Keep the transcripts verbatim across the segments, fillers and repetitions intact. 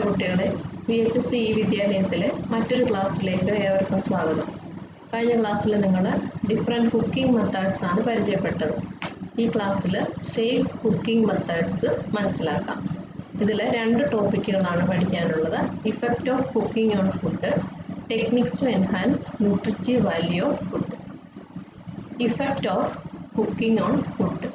കുട്ടികളെ, V H S E വിദ്യാലയത്തിലെ മറ്റൊരു ക്ലാസ്സിലേക്ക് ഏവർക്കും സ്വാഗതം. കഴിഞ്ഞ ക്ലാസ്സിൽ നിങ്ങൾ ഡിഫറെൻറ്റ് കുക്കിംഗ് മെത്തേഡ്സ് ആണ് പരിചയപ്പെട്ടത്. ഈ ക്ലാസ്സിൽ സേഫ് കുക്കിംഗ് മെത്തേഡ്സ് മനസ്സിലാക്കാം. ഇതിൽ രണ്ട് ടോപ്പിക്കുകളാണ് പഠിക്കാനുള്ളത്. Effect of cooking on food, techniques to enhance nutritive value of food. Effect of cooking on food.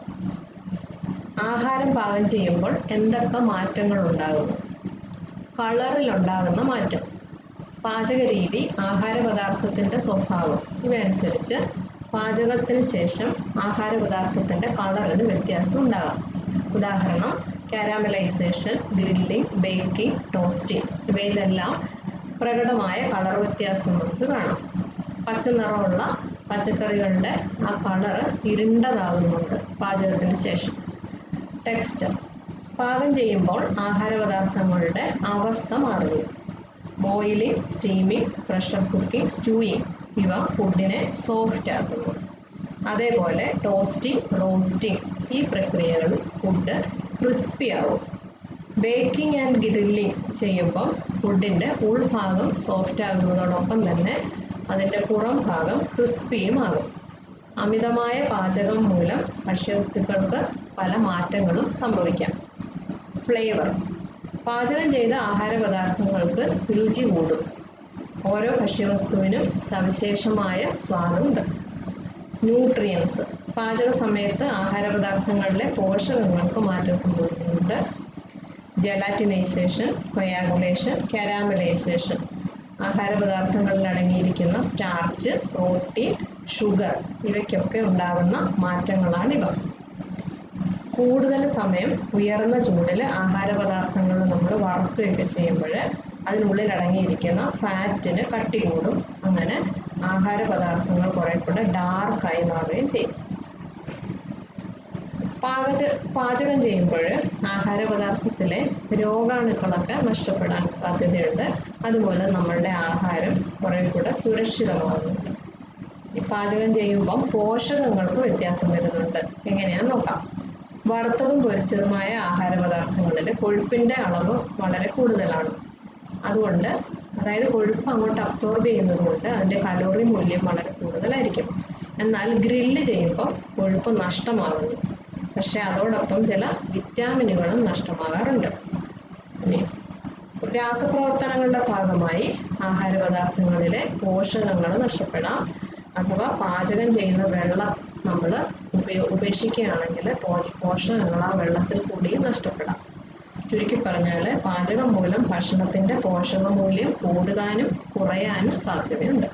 ആഹാരം പാകം ചെയ്യുമ്പോൾ എന്തൊക്കെ മാറ്റങ്ങൾ ഉണ്ടാകുന്നു? കളറിലുണ്ടാകുന്ന മാറ്റം, പാചക രീതി, ആഹാര പദാർത്ഥത്തിൻ്റെ സ്വഭാവം ഇവയനുസരിച്ച് പാചകത്തിന് ശേഷം ആഹാര പദാർത്ഥത്തിൻ്റെ കളറിന് വ്യത്യാസം ഉണ്ടാകാം. ഉദാഹരണം, കാരാമലൈസേഷൻ, ഗ്രില്ലിംഗ്, ബേക്കിംഗ്, ടോസ്റ്റിംഗ് ഇവയിലെല്ലാം പ്രകടമായ കളർ വ്യത്യാസം നമുക്ക് കാണാം. പച്ച നിറമുള്ള പച്ചക്കറികളുടെ ആ കളറ് ഇരുണ്ടതാകുന്നുണ്ട് പാചകത്തിന് ശേഷം. ടെക്സ്ചർ, പാകം ചെയ്യുമ്പോൾ ആഹാര പദാർത്ഥങ്ങളുടെ അവസ്ഥ മാറുന്നു. Boiling, steaming, pressure cooking, stewing ഇവ ഫുഡിനെ സോഫ്റ്റ് ആക്കുന്നു. അതേപോലെ ടോസ്റ്റിംഗ്, റോസ്റ്റിംഗ് ഈ പ്രക്രിയകളിൽ ഫുഡ് ക്രിസ്പി ആവും. ബേക്കിംഗ് ആൻഡ് ഗ്രില്ലിംഗ് ചെയ്യുമ്പോൾ ഫുഡിൻ്റെ ഉൾഭാഗം സോഫ്റ്റ് ആകുന്നതോടൊപ്പം തന്നെ അതിൻ്റെ പുറം ഭാഗം ക്രിസ്പിയും ആകും. അമിതമായ പാചകം മൂലം ഭക്ഷ്യവസ്തുക്കൾക്ക് പല മാറ്റങ്ങളും സംഭവിക്കാം. ഫ്ലേവർ, പാചകം ചെയ്ത ആഹാര പദാർത്ഥങ്ങൾക്ക് രുചി കൂടും. ഓരോ ഭക്ഷ്യവസ്തുവിനും സവിശേഷമായ സ്വാദുണ്ട്. ന്യൂട്രിയൻസ്, പാചക സമയത്ത് ആഹാര പദാർത്ഥങ്ങളിലെ പോഷകങ്ങൾക്ക് മാറ്റം സംഭവിക്കുന്നുണ്ട്. ജലാറ്റിനൈസേഷൻ, കൊയാഗുലേഷൻ, കാരാമലൈസേഷൻ ആഹാര പദാർത്ഥങ്ങളിൽ അടങ്ങിയിരിക്കുന്ന സ്റ്റാർച്ച്, പ്രോട്ടീൻ, ഷുഗർ ഇവയ്ക്കൊക്കെ ഉണ്ടാകുന്ന മാറ്റങ്ങളാണിവ. കൂടുതൽ സമയം ഉയർന്ന ചൂടിൽ ആഹാര പദാർത്ഥങ്ങൾ നമ്മൾ വറുക്കുകയൊക്കെ ചെയ്യുമ്പോൾ അതിനുള്ളിൽ അടങ്ങിയിരിക്കുന്ന ഫാറ്റിന് കട്ടി കൂടും. അങ്ങനെ ആഹാര പദാർത്ഥങ്ങൾ കുറെ കൂടെ ഡാർക്കായി മാറുകയും ചെയ്യും. പാച പാചകം ചെയ്യുമ്പോൾ ആഹാര പദാർത്ഥത്തിലെ രോഗാണുക്കളൊക്കെ നഷ്ടപ്പെടാൻ സാധ്യതയുണ്ട്. അതുപോലെ നമ്മളുടെ ആഹാരം കുറെ കൂടെ സുരക്ഷിതമാകുന്നുണ്ട്. ഈ പാചകം ചെയ്യുമ്പം പോഷകങ്ങൾക്ക് വ്യത്യാസം വരുന്നുണ്ട്. എങ്ങനെയാന്ന് നോക്കാം. വറുത്തതും പൊരിച്ചതുമായ ആഹാര പദാർത്ഥങ്ങളിൽ കൊഴുപ്പിൻ്റെ അളവ് വളരെ കൂടുതലാണ്. അതുകൊണ്ട് അതായത് കൊഴുപ്പ് അങ്ങോട്ട് അബ്സോർബ് ചെയ്യുന്നത് കൊണ്ട് അതിൻ്റെ കലോറി മൂല്യം വളരെ കൂടുതലായിരിക്കും. എന്നാൽ ഗ്രില്ല് ചെയ്യുമ്പോൾ കൊഴുപ്പ് നഷ്ടമാകുന്നു. പക്ഷെ അതോടൊപ്പം ചില വിറ്റാമിനുകളും നഷ്ടമാകാറുണ്ട്. രാസപ്രവർത്തനങ്ങളുടെ ഭാഗമായി ആഹാര പദാർത്ഥങ്ങളിലെ പോഷകങ്ങൾ നഷ്ടപ്പെടാം. അഥവാ പാചകം ചെയ്യുന്ന വെള്ളം നമ്മൾ ഉപയോ ഉപേക്ഷിക്കുകയാണെങ്കിൽ പോഷകങ്ങൾ ആ വെള്ളത്തിൽ കൂടി നഷ്ടപ്പെടാം. ചുരുക്കി പറഞ്ഞാൽ പാചകം മൂലം ഭക്ഷണത്തിൻ്റെ പോഷകമൂല്യം കൂടുവാനും കുറയാനും സാധ്യതയുണ്ട്.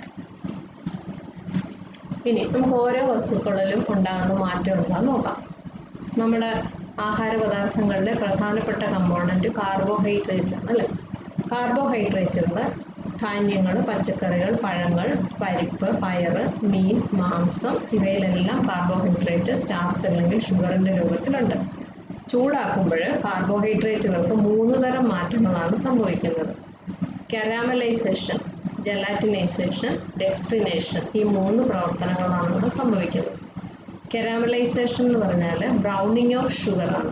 ഇനി നമുക്ക് ഓരോ വസ്തുക്കളിലും ഉണ്ടാകുന്ന മാറ്റം എന്താണെന്ന് നോക്കാം. നമ്മുടെ ആഹാര പദാർത്ഥങ്ങളിലെ പ്രധാനപ്പെട്ട കമ്പോണന്റ് കാർബോഹൈഡ്രേറ്റ് ആണ് അല്ലേ. കാർബോഹൈഡ്രേറ്റുകൾ ധാന്യങ്ങൾ, പച്ചക്കറികൾ, പഴങ്ങൾ, പരിപ്പ്, പയറ്, മീൻ, മാംസം ഇവയിലെല്ലാം കാർബോഹൈഡ്രേറ്റ് സ്റ്റാർച്ച് അല്ലെങ്കിൽ ഷുഗറിൻ്റെ രൂപത്തിലുണ്ട്. ചൂടാക്കുമ്പോൾ കാർബോഹൈഡ്രേറ്റുകൾക്ക് മൂന്ന് തരം മാറ്റങ്ങളാണ് സംഭവിക്കുന്നത്. കാരാമലൈസേഷൻ, ജലാറ്റിനൈസേഷൻ, ഡെക്സ്ട്രിനേഷൻ ഈ മൂന്ന് പ്രവർത്തനങ്ങളാണ് ഇവിടെ സംഭവിക്കുന്നത്. കാരാമലൈസേഷൻ എന്ന് പറഞ്ഞാൽ ബ്രൗണിങ് ഓഫ് ഷുഗറാണ്.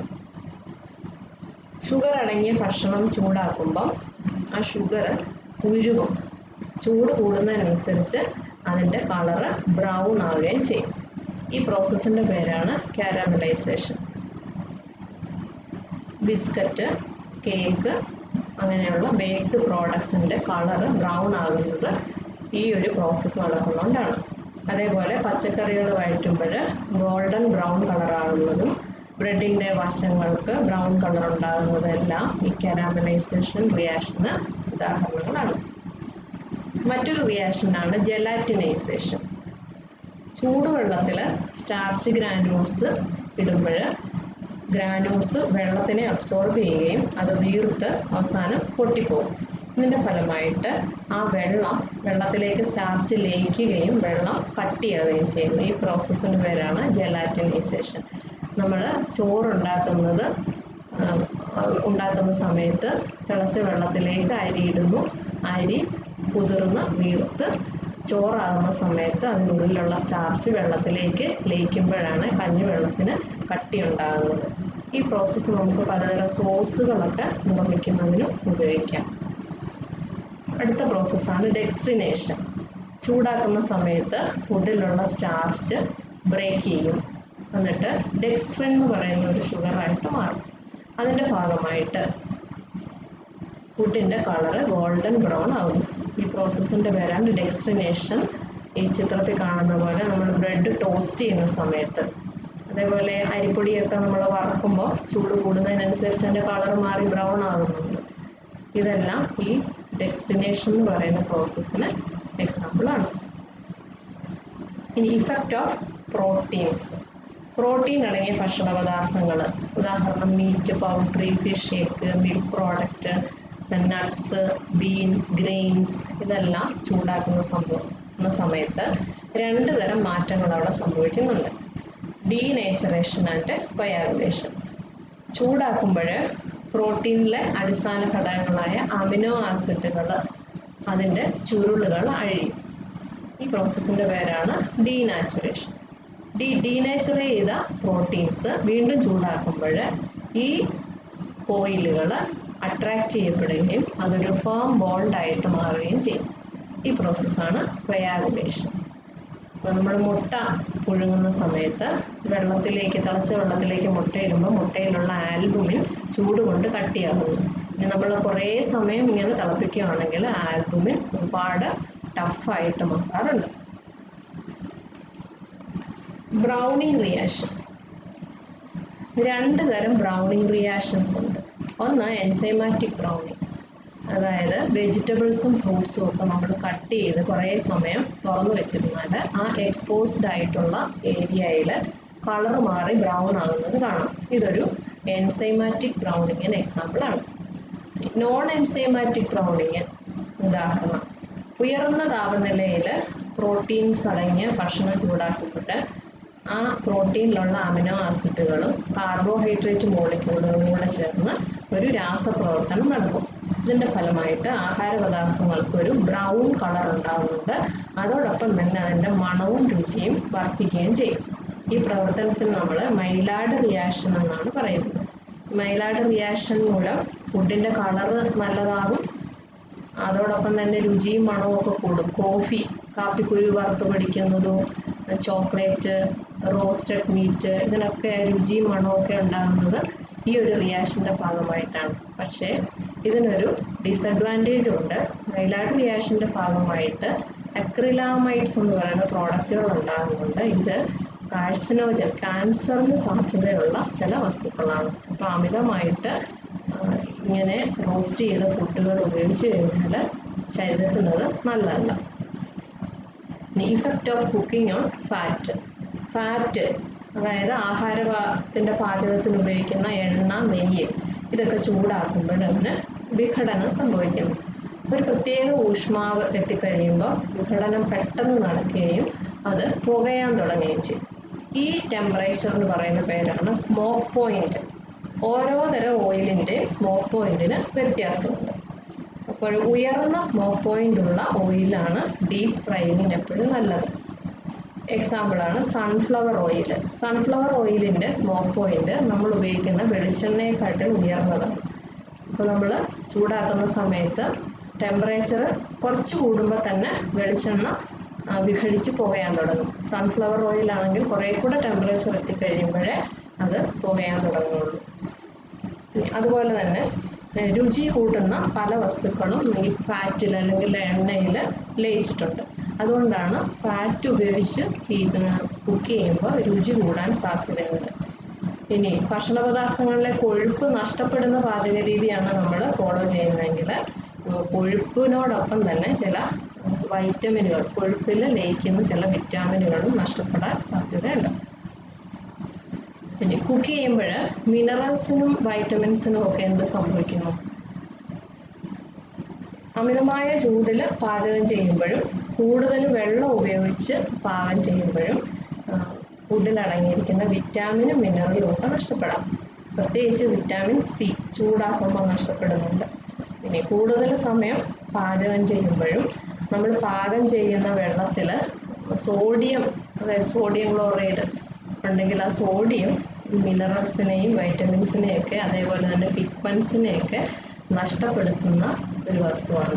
ഷുഗർ അടങ്ങിയ ഭക്ഷണം ചൂടാക്കുമ്പം ആ ഷുഗർ ഉരുകും. ചൂട് കൂടുന്നതിനനുസരിച്ച് അതിൻ്റെ കളറ് ബ്രൗൺ ആവുകയും ചെയ്യും. ഈ പ്രോസസ്സിൻ്റെ പേരാണ് കാരാമലൈസേഷൻ. ബിസ്ക്കറ്റ്, കേക്ക് അങ്ങനെയുള്ള ബേക്ക്ഡ് പ്രോഡക്ട്സിൻ്റെ കളറ് ബ്രൗൺ ആകുന്നത് ഈ ഒരു പ്രോസസ്സ് നടക്കുന്നതുകൊണ്ടാണ്. അതേപോലെ പച്ചക്കറികൾ വഴറ്റുമ്പോൾ ഗോൾഡൻ ബ്രൗൺ കളറാകുന്നതും ബ്രെഡിൻ്റെ വശങ്ങൾക്ക് ബ്രൗൺ കളർ ഉണ്ടാകുന്നതെല്ലാം ഈ കാരാമലൈസേഷൻ റിയാക്ഷന് ഉദാഹരണങ്ങളാണ്. മറ്റൊരു റിയാക്ഷനാണ് ജലാറ്റിനൈസേഷൻ. ചൂടുവെള്ളത്തിൽ സ്റ്റാർച്ച് ഗ്രാനൂൾസ് ഇടുമ്പോൾ ഗ്രാനൂൾസ് വെള്ളത്തിനെ അബ്സോർബ് ചെയ്യുകയും അത് വീർത്ത് അവസാനം പൊട്ടിപ്പോകും. ഇതിൻ്റെ ഫലമായിട്ട് ആ വെള്ളം വെള്ളത്തിലേക്ക് സ്റ്റാർച്ച് ലയിക്കുകയും വെള്ളം കട്ടിയാവുകയും ചെയ്യുന്നു. ഈ പ്രോസസ്സിന് പേരാണ് ജലാറ്റിനൈസേഷൻ. നമ്മൾ ചോറുണ്ടാക്കുന്നത് ഉണ്ടാക്കുന്ന സമയത്ത് തിളച്ച വെള്ളത്തിലേക്ക് അരി ഇടുന്നു. അരി കുതിർന്ന് വീർത്ത് ചോറാകുന്ന സമയത്ത് അതിനുള്ളിലുള്ള സ്റ്റാർച്ച് വെള്ളത്തിലേക്ക് ലയിക്കുമ്പോഴാണ് കഞ്ഞിവെള്ളത്തിന് കട്ടി ഉണ്ടാകുന്നത്. ഈ പ്രോസസ്സ് നമുക്ക് പലതരം സോസുകളൊക്കെ നിർമ്മിക്കുന്നതിനും ഉപയോഗിക്കാം. അടുത്ത പ്രോസസ്സാണ് ഡെക്സ്ട്രിനേഷൻ. ചൂടാക്കുന്ന സമയത്ത് ഫുഡിലുള്ള സ്റ്റാർച്ച് ബ്രേക്ക് ചെയ്യും, എന്നിട്ട് ഡെക്സ്ട്രിൻ എന്ന് പറയുന്ന ഒരു ഷുഗറായിട്ട് മാറും. അതിൻ്റെ ഭാഗമായിട്ട് ഫുഡിൻ്റെ കളറ് ഗോൾഡൻ ബ്രൗൺ ആകുന്നു. ഈ പ്രോസസ്സിൻ്റെ പേരാണ് ഡെക്സ്ട്രിനേഷൻ. ഈ ചിത്രത്തിൽ കാണുന്ന പോലെ നമ്മൾ ബ്രെഡ് ടോസ്റ്റ് ചെയ്യുന്ന സമയത്ത്, അതേപോലെ അരിപ്പൊടിയൊക്കെ നമ്മൾ വറക്കുമ്പോൾ ചൂട് കൂടുന്നതിനനുസരിച്ച് അതിൻ്റെ കളർ മാറി ബ്രൗൺ ആകുന്നുണ്ട്. ഇതെല്ലാം ഈ ഡെക്സ്ട്രിനേഷൻ എന്ന് പറയുന്ന പ്രോസസ്സിന് എക്സാമ്പിളാണ്. ഇനി ഇഫക്റ്റ് ഓഫ് പ്രോട്ടീൻസ്. പ്രോട്ടീൻ അടങ്ങിയ ഭക്ഷണ പദാർത്ഥങ്ങൾ, ഉദാഹരണം meat, poultry, fish, egg, milk product, nuts, bean, grains, ഇതെല്ലാം ചൂടാക്കുന്ന സംഭവം സമയത്ത് രണ്ട് തരം മാറ്റങ്ങൾ അവിടെ സംഭവിക്കുന്നുണ്ട്. Denaturation and coagulation. ചൂടാക്കുമ്പോൾ പ്രോട്ടീനിലെ അടിസ്ഥാന ഘടകങ്ങളായ അമിനോ ആസിഡുകൾ, അതിൻ്റെ ചുരുളുകൾ അഴിയും. ഈ പ്രോസസ്സിൻ്റെ പേരാണ് ഡീനാച്ചുറേഷൻ. ഡി ഡീനേച്ചർ ചെയ്ത പ്രോട്ടീൻസ് വീണ്ടും ചൂടാക്കുമ്പോൾ ഈ ഓയിലുകൾ അട്രാക്റ്റ് ചെയ്യപ്പെടുകയും അതൊരു ഫേം ബോണ്ടായിട്ട് മാറുകയും ചെയ്യും. ഈ പ്രോസസ്സാണ് കൊയാഗുലേഷൻ. അപ്പോൾ നമ്മൾ മുട്ട പുഴുങ്ങുന്ന സമയത്ത് വെള്ളത്തിലേക്ക്, തിളച്ച വെള്ളത്തിലേക്ക് മുട്ടയിടുമ്പോൾ മുട്ടയിലുള്ള ആൽബുമിൻ ചൂട് കൊണ്ട് കട്ടിയാകുന്നു. ഇനി നമ്മൾ കുറേ സമയം ഇങ്ങനെ തിളപ്പിക്കുകയാണെങ്കിൽ ആൽബുമിൻ ഒരുപാട് ടഫായിട്ട് മാറാറുണ്ട്. Browning reaction. രണ്ട് തരം ബ്രൗണിങ് റിയാക്ഷൻസ് ഉണ്ട്. ഒന്ന് എൻസൈമാറ്റിക് ബ്രൗണിങ്, അതായത് വെജിറ്റബിൾസും ഫ്രൂട്ട്സും ഒക്കെ നമ്മൾ കട്ട് ചെയ്ത് കുറേ സമയം തുറന്നു വെച്ചിരുന്നാൽ ആ എക്സ്പോസ്ഡ് ആയിട്ടുള്ള ഏരിയയിൽ കളർ മാറി ബ്രൗൺ ആകുന്നത് കാണാം. ഇതൊരു എൻസൈമാറ്റിക് ബ്രൗണിങ്ങിന് എക്സാമ്പിളാണ്. നോൺ എൻസൈമാറ്റിക് ബ്രൗണിങ് ഉദാഹരണം, ഉയർന്ന താപനിലയിൽ പ്രോട്ടീൻസ് അടങ്ങിയ ഭക്ഷണം ചൂടാക്കുമ്പോൾ ആ പ്രോട്ടീനിലുള്ള അമിനോ ആസിഡുകളും കാർബോഹൈഡ്രേറ്റ് മോളിക്യൂളുകളും കൂടെ ചേർന്ന് ഒരു രാസപ്രവർത്തനം നടക്കും. ഇതിൻ്റെ ഫലമായിട്ട് ആഹാര പദാർത്ഥങ്ങൾക്ക് ഒരു ബ്രൗൺ കളർ ഉണ്ടാകുന്നുണ്ട്. അതോടൊപ്പം തന്നെ അതിൻ്റെ മണവും രുചിയും വർദ്ധിക്കുകയും ചെയ്യും. ഈ പ്രവർത്തനത്തിന് നമ്മൾ മൈലാർഡ് റിയാക്ഷൻ എന്നാണ് പറയുന്നത്. മൈലാർഡ് റിയാക്ഷൻ മൂലം ഫുഡിൻ്റെ കളറ് നല്ലതാകും, അതോടൊപ്പം തന്നെ രുചിയും മണവും ഒക്കെ കൂടും. കോഫി, കാപ്പിക്കുരു വറുത്ത് പിടിക്കുന്നതും ചോക്ലേറ്റ്, റോസ്റ്റഡ് മീറ്റ്, ഇതിനൊക്കെ രുചിയും മണവും ഒക്കെ ഉണ്ടാകുന്നത് ഈ ഒരു റിയാക്ഷൻ്റെ ഭാഗമായിട്ടാണ്. പക്ഷേ ഇതിനൊരു ഡിസഡ്വാൻറ്റേജ് ഉണ്ട്. മൈലാർഡ് റിയാക്ഷൻ്റെ ഭാഗമായിട്ട് അക്രിലാമൈഡ്സ് എന്ന് പറയുന്ന പ്രോഡക്റ്റുകൾ ഉണ്ടാകുന്നുണ്ട്. ഇത് കാർസിനോജൻ, ക്യാൻസറിന് സാധ്യതയുള്ള ചില വസ്തുക്കളാണ്. അപ്പോൾ അമിതമായിട്ട് ഇങ്ങനെ റോസ്റ്റ് ചെയ്ത ഫുഡുകൾ ഉപയോഗിച്ച് കഴിഞ്ഞാൽ ശരീരത്തിന് അത് നല്ലതല്ല. Effect of cooking on fat. Fat അതായത് ആഹാരത്തിൻ്റെ പാചകത്തിന് ഉപയോഗിക്കുന്ന എണ്ണ, നെയ്യ്, ഇതൊക്കെ ചൂടാക്കുമ്പോൾ അതിന് വിഘടനം സംഭവിക്കുന്നു. ഒരു പ്രത്യേക ഊഷ്മാവ് എത്തിക്കഴിയുമ്പോൾ വിഘടനം പെട്ടെന്ന് നടക്കുകയും അത് പുകയാൻ തുടങ്ങുകയും ചെയ്യും. ഈ ടെമ്പറേച്ചർ എന്ന് പറയുന്ന പേരാണ് സ്മോക്ക് പോയിന്റ്. ഓരോ തരം ഓയിലിൻ്റെ സ്മോക്ക് പോയിന്റിന് വ്യത്യാസമുണ്ട്. അപ്പോൾ ഉയർന്ന സ്മോക്ക് പോയിന്റ് ഉള്ള ഓയിലാണ് ഡീപ്പ് ഫ്രൈയിങ്ങിന് എപ്പോഴും നല്ലത്. എക്സാമ്പിളാണ് സൺഫ്ലവർ ഓയിൽ. സൺഫ്ലവർ ഓയിലിൻ്റെ സ്മോക്ക് പോയിന്റ് നമ്മൾ ഉപയോഗിക്കുന്ന വെളിച്ചെണ്ണയെക്കാട്ടിൽ ഉയർന്നതാണ്. അപ്പോൾ നമ്മൾ ചൂടാക്കുന്ന സമയത്ത് ടെമ്പറേച്ചർ കുറച്ച് കൂടുമ്പോൾ തന്നെ വെളിച്ചെണ്ണ വിഘടിച്ച് പുകയാൻ തുടങ്ങും. സൺഫ്ലവർ ഓയിലാണെങ്കിൽ കുറേ കൂടെ ടെമ്പറേച്ചർ എത്തിക്കഴിയുമ്പോഴേ അത് പുകയാൻ തുടങ്ങുള്ളൂ. അതുപോലെ തന്നെ രുചി കൂട്ടുന്ന പല വസ്തുക്കളും ഈ ഫാറ്റിൽ അല്ലെങ്കിൽ എണ്ണയിൽ ലയിച്ചിട്ടുണ്ട്. അതുകൊണ്ടാണ് ഫാറ്റ് ഉപയോഗിച്ച് കുക്ക് ചെയ്യുമ്പോൾ രുചി കൂടാൻ സാധ്യതയുണ്ട്. ഇനി ഭക്ഷണ പദാർത്ഥങ്ങളിലെ കൊഴുപ്പ് നഷ്ടപ്പെടുന്ന പാചക രീതിയാണ് നമ്മൾ ഫോളോ ചെയ്യുന്നതെങ്കിൽ കൊഴുപ്പിനോടൊപ്പം തന്നെ ചില വൈറ്റമിനുകൾ, കൊഴുപ്പിൽ ലയിക്കുന്ന ചില വിറ്റാമിനുകളും നഷ്ടപ്പെടാൻ സാധ്യതയുണ്ട്. ഇനി കുക്ക് ചെയ്യുമ്പോൾ മിനറൽസിനും വൈറ്റമിൻസിനും ഒക്കെ എന്ത് സംഭവിക്കുന്നു? അമിതമായ ചൂടിൽ പാചകം ചെയ്യുമ്പോഴും കൂടുതൽ വെള്ളം ഉപയോഗിച്ച് പാകം ചെയ്യുമ്പോഴും ഫുഡിൽ അടങ്ങിയിരിക്കുന്ന വിറ്റാമിനും മിനറലും ഒക്കെ നഷ്ടപ്പെടാം. പ്രത്യേകിച്ച് വിറ്റാമിൻ സി ചൂടാക്കുമ്പോൾ നഷ്ടപ്പെടുന്നുണ്ട്. ഇനി കൂടുതൽ സമയം പാചകം ചെയ്യുമ്പോഴും നമ്മൾ പാകം ചെയ്യുന്ന വെള്ളത്തിൽ സോഡിയം, അതായത് സോഡിയം ക്ലോറൈഡ് ഉണ്ടെങ്കിൽ ആ സോഡിയം മിനറൽസിനെയും വൈറ്റമിൻസിനെയൊക്കെ അതേപോലെ തന്നെ പിഗ്മെന്റ്സിനെയൊക്കെ നഷ്ടപ്പെടുത്തുന്ന ഒരു വസ്തുവാണ്.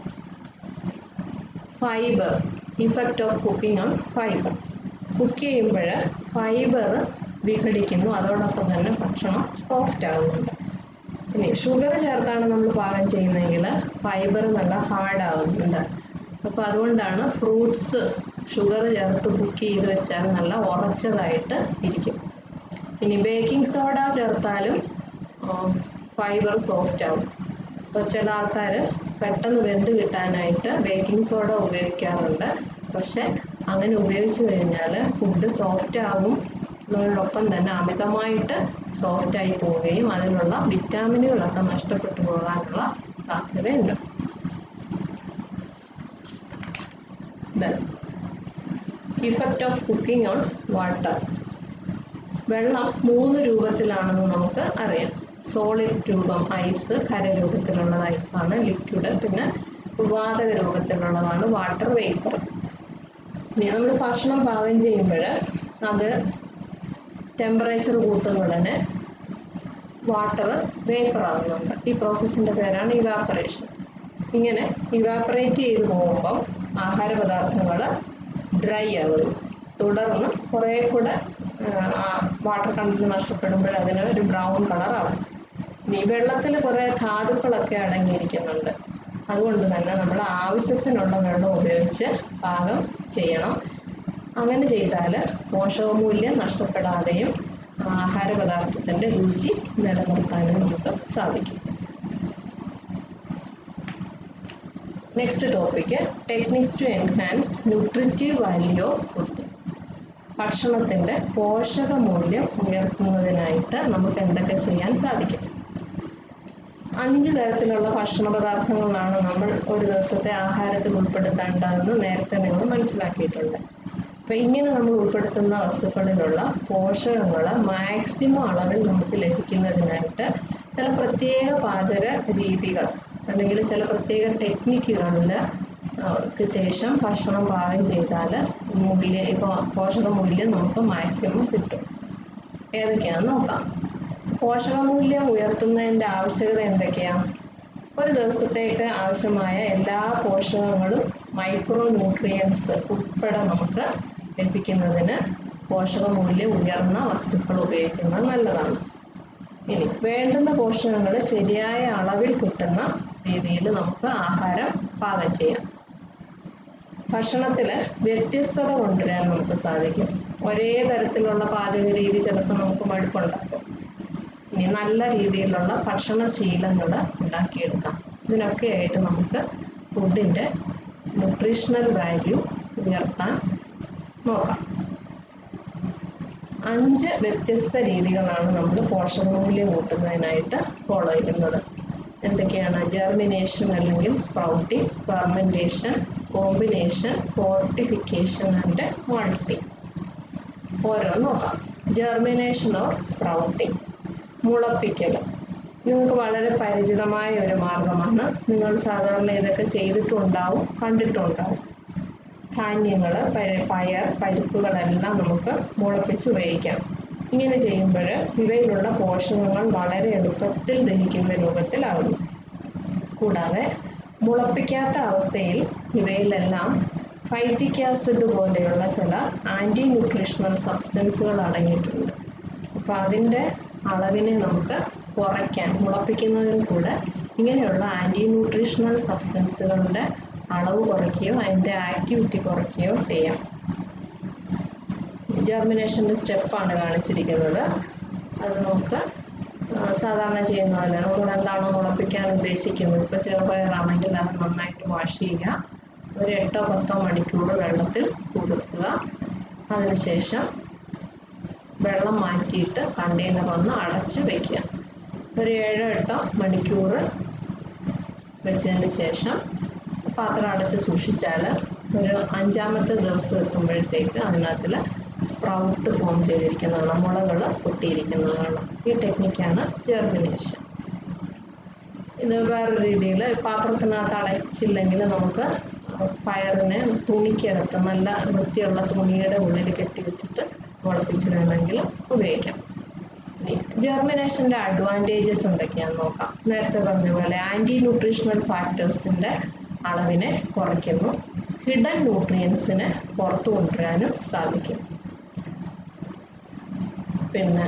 Fibre, effect of cooking on fibre. Cook ചെയ്യുമ്പോൾ ഫൈബർ വിഘടിക്കുന്നു, അതോടൊപ്പം തന്നെ ഭക്ഷണം സോഫ്റ്റ് ആകുന്നുണ്ട്. ഇനി ഷുഗർ ചേർത്താണ് നമ്മൾ പാകം ചെയ്യുന്നതെങ്കിൽ ഫൈബർ നല്ല ഹാർഡ് ആകുന്നുണ്ട്. അപ്പോൾ അതുകൊണ്ടാണ് ഫ്രൂട്ട്സ് ഷുഗർ ചേർത്ത് കുക്ക് ചെയ്ത് വെച്ചാൽ നല്ല ഉറച്ചതായിട്ട് ഇരിക്കും. ഇനി ബേക്കിംഗ് സോഡ ചേർത്താലും ഫൈബർ സോഫ്റ്റ് ആവും. അപ്പോൾ ചില ആൾക്കാർ പെട്ടെന്ന് വെന്ത് കിട്ടാനായിട്ട് ബേക്കിംഗ് സോഡ ഉപയോഗിക്കാറുണ്ട്. പക്ഷെ അങ്ങനെ ഉപയോഗിച്ചു കഴിഞ്ഞാൽ ഫുഡ് സോഫ്റ്റ് ആകും, അതോടൊപ്പം തന്നെ അമിതമായിട്ട് സോഫ്റ്റ് ആയി പോവുകയും അതിനുള്ള വിറ്റാമിനുകളൊക്കെ നഷ്ടപ്പെട്ടു പോകാനുള്ള സാധ്യതയുണ്ട്. Effect of cooking on water. വെള്ളം മൂന്ന് രൂപത്തിലാണെന്ന് നമുക്ക് അറിയാം. സോളിഡ് രൂപം ഐസ്, ഖരരൂപത്തിലുള്ളത് ഐസാണ് ലിക്വിഡ്, പിന്നെ വാതക രൂപത്തിലുള്ളതാണ് വാട്ടർ വേപ്പർ. ഇനി നമ്മൾ ഭക്ഷണം പാകം ചെയ്യുമ്പോൾ അത് ടെമ്പറേച്ചർ കൂട്ടുന്നതിന് വാട്ടർ വേപ്പർ ആകുന്നുണ്ട്. ഈ പ്രോസസ്സിന്റെ പേരാണ് ഇവാപ്പറേഷൻ. ഇങ്ങനെ ഇവാപ്പറേറ്റ് ചെയ്ത് പോകുമ്പം ആഹാര പദാർത്ഥങ്ങൾ ഡ്രൈ ആകുന്നു. തുടർന്ന് കുറേ കൂടെ വാട്ടർ കണ്ടന്റ് നഷ്ടപ്പെടുമ്പോൾ അതിന് ഒരു ബ്രൗൺ കളറാകും. ഇനി വെള്ളത്തിൽ കുറേ ധാതുക്കളൊക്കെ അടങ്ങിയിരിക്കുന്നുണ്ട്. അതുകൊണ്ട് തന്നെ നമ്മൾ ആവശ്യത്തിനുള്ള വെള്ളം ഉപയോഗിച്ച് പാകം ചെയ്യണം. അങ്ങനെ ചെയ്താൽ പോഷകമൂല്യം നഷ്ടപ്പെടാതെയും ആഹാര പദാർത്ഥത്തിന്റെ രുചി നിലനിർത്താനും നമുക്ക് സാധിക്കും. Next topic techniques to enhance nutritive value of food. ഭക്ഷണത്തിന്റെ പോഷക മൂല്യം ഉയർത്തുന്നതിനായിട്ട് നമുക്ക് എന്തൊക്കെ ചെയ്യാൻ സാധിക്കും? അഞ്ച് തരത്തിലുള്ള ഭക്ഷണ പദാർത്ഥങ്ങളാണ് നമ്മൾ ഒരു ദിവസത്തെ ആഹാരത്തിൽ ഉൾപ്പെടുത്തേണ്ടതെന്ന് നേരത്തെ നിങ്ങൾ മനസ്സിലാക്കിയിട്ടുണ്ട്. അപ്പൊ ഇങ്ങനെ നമ്മൾ ഉൾപ്പെടുത്തുന്ന വസ്തുക്കളിലുള്ള പോഷകങ്ങൾ മാക്സിമം അളവിൽ നമുക്ക് ലഭിക്കുന്നതിനായിട്ട് ചില പ്രത്യേക പാചക രീതികൾ അല്ലെങ്കിൽ ചില പ്രത്യേക ടെക്നിക്കുകളിൽ ശേഷം ഭക്ഷണം പാകം ചെയ്താൽ മൂല്യം ഇപ്പോൾ പോഷക മൂല്യം നമുക്ക് മാക്സിമം കിട്ടും. ഏതൊക്കെയാണെന്ന് നോക്കാം. പോഷകമൂല്യം ഉയർത്തുന്നതിൻ്റെ ആവശ്യകത എന്തൊക്കെയാണ്? ഒരു ദിവസത്തേക്ക് ആവശ്യമായ എല്ലാ പോഷകങ്ങളും മൈക്രോ ന്യൂട്രിയൻസ് ഉൾപ്പെടെ നമുക്ക് ലഭിക്കുന്നതിന് പോഷകമൂല്യം ഉയർന്ന വസ്തുക്കൾ ഉപയോഗിക്കുന്നത് നല്ലതാണ്. ഇനി വേണ്ടുന്ന പോഷകങ്ങൾ ശരിയായ അളവിൽ കിട്ടുന്ന രീതിയിൽ നമുക്ക് ആഹാരം പാകം ചെയ്യാം. ഭക്ഷണത്തിൽ വ്യത്യസ്തത കൊണ്ടുവരാൻ നമുക്ക് സാധിക്കും. ഒരേ തരത്തിലുള്ള പാചക രീതി ചിലപ്പോൾ നമുക്ക് മടുപ്പുണ്ടാക്കും. ഇനി നല്ല രീതിയിലുള്ള ഭക്ഷണശീലങ്ങൾ ഉണ്ടാക്കിയെടുക്കാം. ഇതിനൊക്കെ ആയിട്ട് നമുക്ക് ഫുഡിൻ്റെ ന്യൂട്രീഷണൽ വാല്യൂ ഉയർത്താൻ നോക്കാം. അഞ്ച് വ്യത്യസ്ത രീതികളാണ് നമ്മൾ പോഷകമൂല്യം കൂട്ടുന്നതിനായിട്ട് ഫോളോ ചെയ്യുന്നത്. എന്തൊക്കെയാണ്? ജെർമിനേഷൻ അല്ലെങ്കിൽ sprouting, fermentation, combination, fortification and malting. ഓരോന്ന് നോക്കാം. ജെർമിനേഷൻ ഓർ സ്പ്രൗട്ടിംഗ്, മുളപ്പിക്കൽ. നിങ്ങൾക്ക് വളരെ പരിചിതമായ ഒരു മാർഗമാണ്. നിങ്ങൾ സാധാരണ ഇതൊക്കെ ചെയ്തിട്ടുണ്ടാവും, കണ്ടിട്ടുണ്ടാവും. ധാന്യങ്ങൾ, പയർ, പരിപ്പുകളെല്ലാം നമുക്ക് മുളപ്പിച്ച് ഉപയോഗിക്കാം. ഇങ്ങനെ ചെയ്യുമ്പോൾ ഇവയിലുള്ള പോഷകങ്ങൾ വളരെ എളുപ്പത്തിൽ ദഹിക്കുന്ന രൂപത്തിലാകുന്നു. കൂടാതെ മുളപ്പിക്കാത്ത അവസ്ഥയിൽ ഇവയിലെല്ലാം ഫൈറ്റിക് ആസിഡ് പോലെയുള്ള ചില ആൻറ്റി ന്യൂട്രീഷണൽ സബ്സ്റ്റൻസുകൾ അടങ്ങിയിട്ടുണ്ട്. അപ്പോൾ അതിൻ്റെ അളവിനെ നമുക്ക് കുറയ്ക്കാൻ മുളപ്പിക്കുന്നതിൽ കൂടെ ഇങ്ങനെയുള്ള ആൻറ്റി ന്യൂട്രീഷണൽ സബ്സ്റ്റൻസുകളുടെ അളവ് കുറയ്ക്കുകയോ അതിൻ്റെ ആക്ടിവിറ്റി കുറയ്ക്കുകയോ ചെയ്യാം. ജെർമിനേഷൻ്റെ സ്റ്റെപ്പാണ് കാണിച്ചിരിക്കുന്നത്. അത് നമുക്ക് സാധാരണ ചെയ്യുന്ന പോലെ നമ്മൾ എന്താണോ മുളപ്പിക്കാൻ ഉദ്ദേശിക്കുന്നത്, ഇപ്പോൾ ചെറുപയറാണെങ്കിൽ അത് നന്നായിട്ട് വാഷ് ചെയ്യുക, ഒരു എട്ടോ പത്തോ മണിക്കൂർ വെള്ളത്തിൽ കുതിർക്കുക. അതിനുശേഷം വെള്ളം മാറ്റിയിട്ട് കണ്ടെയ്നർ ഒന്ന് അടച്ച് വയ്ക്കുക. ഒരു ഏഴോ എട്ടോ മണിക്കൂർ വെച്ചതിന് ശേഷം പാത്രം അടച്ച് സൂക്ഷിച്ചാൽ ഒരു അഞ്ചാമത്തെ ദിവസം എത്തുമ്പോഴത്തേക്ക് അതിനകത്തിൽ സ്പ്രൗട്ട് ഫോം ചെയ്തിരിക്കുന്നതാണ്, മുളകൾ പൊട്ടിയിരിക്കുന്നതാണ്. ഈ ടെക്നിക്കാണ് ജെർമിനേഷൻ. ഇത് വേറൊരു രീതിയിൽ പാത്രത്തിനകത്ത് അടച്ചില്ലെങ്കിൽ നമുക്ക് പയറിനെ തുണിക്കകത്ത് നല്ല വൃത്തിയുള്ള തുണിയുടെ ഉള്ളിൽ കെട്ടി വെച്ചിട്ട് മുളപ്പിച്ച് വേണമെങ്കിൽ ഉപയോഗിക്കാം. ജെർമിനേഷന്റെ അഡ്വാൻറ്റേജസ് എന്തൊക്കെയാണെന്ന് നോക്കാം. നേരത്തെ പറഞ്ഞ പോലെ ആന്റി ന്യൂട്രീഷണൽ ഫാക്ടേഴ്സിന്റെ അളവിനെ കുറയ്ക്കുന്നു. ഹിഡൻ ന്യൂട്രിയൻസിനെ പുറത്തു കൊണ്ടുവരാനും സാധിക്കും. പിന്നെ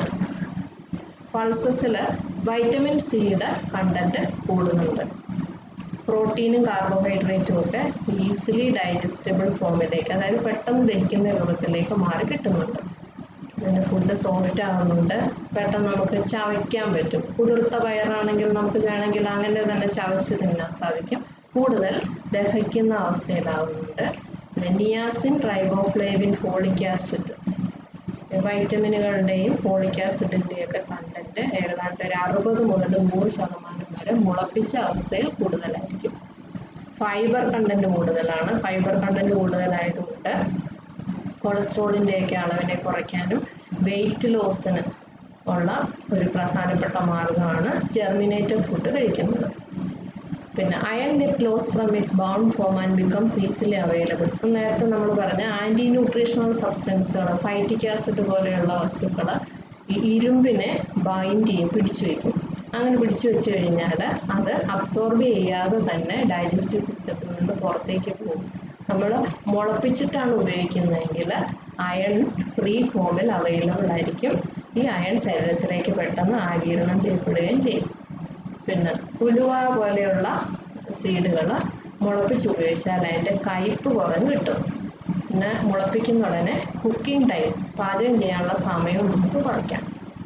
പൾസസിൽ വൈറ്റമിൻ സിയുടെ കണ്ടന്റ് കൂടുന്നുണ്ട്. പ്രോട്ടീനും കാർബോഹൈഡ്രേറ്റും ഒക്കെ ഈസിലി ഡൈജസ്റ്റബിൾ ഫോമിലേക്ക്, അതായത് പെട്ടെന്ന് ദഹിക്കുന്ന രൂപത്തിലേക്ക് മാറി കിട്ടുന്നുണ്ട്. പിന്നെ ഫുഡ് സോഫ്റ്റ് ആകുന്നുണ്ട്, പെട്ടെന്ന് നമുക്ക് ചവയ്ക്കാൻ പറ്റും. കുതിർത്ത പയറാണെങ്കിൽ നമുക്ക് വേണമെങ്കിൽ അങ്ങനെ തന്നെ ചവച്ച് തിന്നാൻ സാധിക്കും. കൂടുതൽ ദഹിക്കുന്ന അവസ്ഥയിലാവുന്നുണ്ട്. പിന്നെ നിയാസിൻ, റൈബോഫ്ലേവിൻ, ഫോളിക് ആസിഡ്, വൈറ്റമിനുകളുടെയും ഫോളിക് ആസിഡിന്റെയും ഒക്കെ കണ്ടന്റ് ഏതാണ്ട് ഒരു അറുപത് മുതൽ നൂറ് ശതമാനം വരെ മുളപ്പിച്ച അവസ്ഥയിൽ കൂടുതലായിരിക്കും. ഫൈബർ കണ്ടന്റ് കൂടുതലാണ്. ഫൈബർ കണ്ടന്റ് കൂടുതലായതുകൊണ്ട് കൊളസ്ട്രോളിന്റെയൊക്കെ അളവിനെ കുറയ്ക്കാനും വെയിറ്റ് ലോസിന് ഉള്ള ഒരു പ്രധാനപ്പെട്ട മാർഗമാണ് ജെർമിനേറ്റഡ് ഫുഡ് കഴിക്കുന്നത്. പിന്നെ iron get lose from its bound form and becomes easily available. നേരത്തെ നമ്മൾ പറഞ്ഞ ആന്റി ന്യൂട്രീഷണൽ സബ്സ്റ്റൻസുകൾ, ഫൈറ്റിക് ആസിഡ് പോലെയുള്ള വസ്തുക്കൾ ഈ ഇരുമ്പിനെ ബൈൻഡ് ചെയ്യും, പിടിച്ചു വയ്ക്കും. അങ്ങനെ പിടിച്ചു വെച്ച് കഴിഞ്ഞാൽ അത് അബ്സോർബ് ചെയ്യാതെ തന്നെ ഡൈജസ്റ്റീവ് സിസ്റ്റത്തിൽ നിന്ന് പുറത്തേക്ക് പോകും. നമ്മൾ മുളപ്പിച്ചിട്ടാണ് ഉപയോഗിക്കുന്നതെങ്കിൽ അയൺ ഫ്രീ ഫോമിൽ അവൈലബിൾ ആയിരിക്കും. ഈ അയൺ ശരീരത്തിലേക്ക് പെട്ടെന്ന് ആഗിരണം ചെയ്യപ്പെടുകയും ചെയ്യും. പിന്നെ ഉലുവ പോലെയുള്ള സീഡുകൾ മുളപ്പിച്ച് ഉപയോഗിച്ചാൽ അതിൻ്റെ കയ്പ്പ് കുറഞ്ഞ് കിട്ടും. പിന്നെ മുളപ്പിക്കുന്ന ഉടനെ കുക്കിംഗ് ടൈം, പാചകം ചെയ്യാനുള്ള സമയവും നമുക്ക് കുറയ്ക്കാം.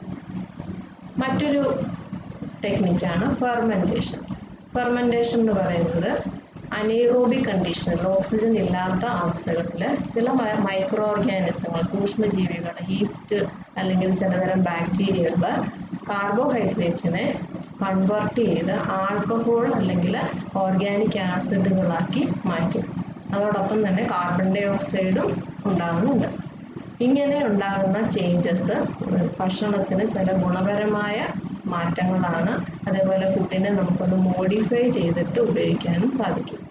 മറ്റൊരു ടെക്നിക്കാണ് ഫെർമെൻറ്റേഷൻ. ഫെർമെൻറ്റേഷൻ എന്ന് പറയുന്നത് അനേറോബിക് കണ്ടീഷനിൽ, ഓക്സിജൻ ഇല്ലാത്ത അവസ്ഥകളിൽ ചില മൈക്രോ ഓർഗാനിസങ്ങൾ, സൂക്ഷ്മജീവികൾ, ഈസ്റ്റ് അല്ലെങ്കിൽ ചിലതരം ബാക്ടീരിയകൾ കാർബോഹൈഡ്രേറ്റിനെ കൺവേർട്ട് ചെയ്ത് ആൽക്കഹോൾ അല്ലെങ്കിൽ ഓർഗാനിക് ആസിഡുകളാക്കി മാറ്റും. അതോടൊപ്പം തന്നെ കാർബൺ ഡൈ ഓക്സൈഡും ഉണ്ടാകുന്നുണ്ട്. ഇങ്ങനെ ഉണ്ടാകുന്ന ചേഞ്ചസ് ഭക്ഷണത്തിന് ചില ഗുണപരമായ മാറ്റങ്ങളാണ്. അതേപോലെ ഫുഡിനെ നമുക്കൊന്ന് മോഡിഫൈ ചെയ്തിട്ട് ഉപയോഗിക്കാനും സാധിക്കും.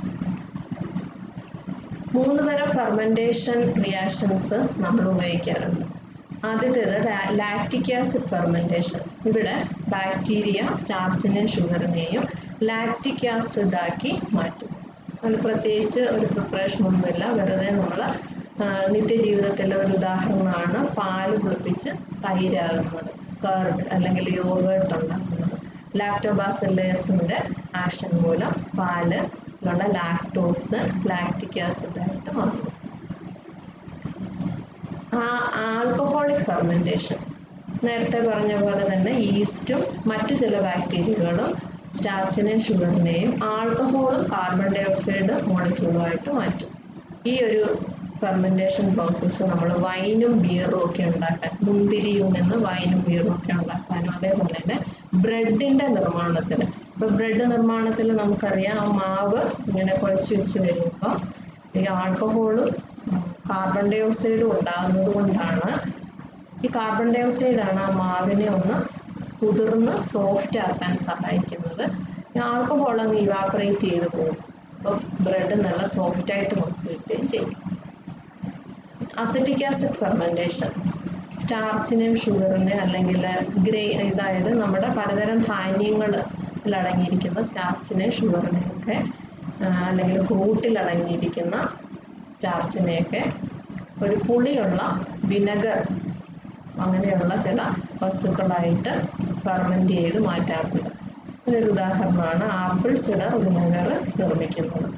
മൂന്ന് തരം ഫെർമെന്റേഷൻ റിയാക്ഷൻസ് നമ്മൾ ഉപയോഗിക്കാറുണ്ട്. ആദ്യത്തേത് ലാക്റ്റിക് ആസിഡ് ഫെർമെന്റേഷൻ. ഇവിടെ ബാക്ടീരിയ സ്റ്റാർച്ചിനെയും ഷുഗറിനെയും ലാക്റ്റിക് ആസിഡ് ആക്കി മാറ്റും. അതിന് പ്രത്യേകിച്ച് ഒരു പ്രിപ്പറേഷൻ ഒന്നുമില്ല, വെറുതെ നമ്മൾ നിത്യജീവിതത്തിലെ ഒരു ഉദാഹരണമാണ് പാല് പുളിപ്പിച്ച് തൈരാകുന്നത്, കർഡ് അല്ലെങ്കിൽ യോഗേർട്ട് ഉണ്ടാക്കുന്നത്. ലാക്ടോബാസില്ലസിന്റെ ആക്ഷൻ മൂലം പാലിലുള്ള ലാക്ടോസ് ലാക്റ്റിക് ആസിഡായിട്ട് മാറുന്നു. ആൽക്കഹോളിക് ഫെർമെന്റേഷൻ, നേരത്തെ പറഞ്ഞ പോലെ തന്നെ ഈസ്റ്റും മറ്റു ചില ബാക്ടീരിയകളും സ്റ്റാർച്ചിനെയും ഷുഗറിനെയും ആൽക്കഹോളും കാർബൺ ഡൈ ഓക്സൈഡ് മോളിക്യൂളുമായിട്ട് മാറ്റും. ഈ ഒരു ഫെർമെന്റേഷൻ പ്രോസസ്സ് നമ്മൾ വൈനും ബിയറും ഒക്കെ ഉണ്ടാക്കാൻ, മുന്തിരിയിൽ നിന്ന് വൈനും ബിയറും ഒക്കെ ഉണ്ടാക്കാനും, അതേപോലെ തന്നെ ബ്രെഡിന്റെ നിർമ്മാണത്തിന്. ഇപ്പൊ ബ്രെഡ് നിർമ്മാണത്തിൽ നമുക്കറിയാം, ആ മാവ് ഇങ്ങനെ കുഴച്ച് വെച്ച് കഴിയുമ്പോൾ ഈ ആൽക്കഹോളും കാർബൺ ഡൈ ഓക്സൈഡും ഉണ്ടാകുന്നത് കൊണ്ടാണ്, ഈ കാർബൺ ഡൈ ഓക്സൈഡാണ് ആ മാവിനെ ഒന്ന് കുതിർന്ന് സോഫ്റ്റ് ആക്കാൻ സഹായിക്കുന്നത്. ആൽക്കഹോൾ അങ്ങ് ഇവാപറേറ്റ് ചെയ്ത് പോകും. അപ്പോൾ ബ്രെഡ് നല്ല സോഫ്റ്റ് ആയിട്ട് നമുക്ക് കിട്ടുകയും ചെയ്യും. അസറ്റിക് ആസിഡ് ഫെർമെന്റേഷൻ, സ്റ്റാർച്ചിനെയും ഷുഗറിനെയും അല്ലെങ്കിൽ ഗ്രേ അതായത് നമ്മുടെ പലതരം ധാന്യങ്ങളിൽ അടങ്ങിയിരിക്കുന്ന സ്റ്റാർച്ചിനെയും ഷുഗറിനെയും ഒക്കെ അല്ലെങ്കിൽ ഫ്രൂട്ടിൽ അടങ്ങിയിരിക്കുന്ന സ്റ്റാർച്ചിനെയൊക്കെ ഒരു പുളിയുള്ള വിനെഗർ അങ്ങനെയുള്ള ചില വസ്തുക്കളായിട്ട് ഫെർമെന്റ് ചെയ്ത് മാറ്റാറുണ്ട്. ഇതിനൊരു ഉദാഹരണമാണ് ആപ്പിൾ സിഡർ വിനെഗർ നിർമ്മിക്കുന്നത്.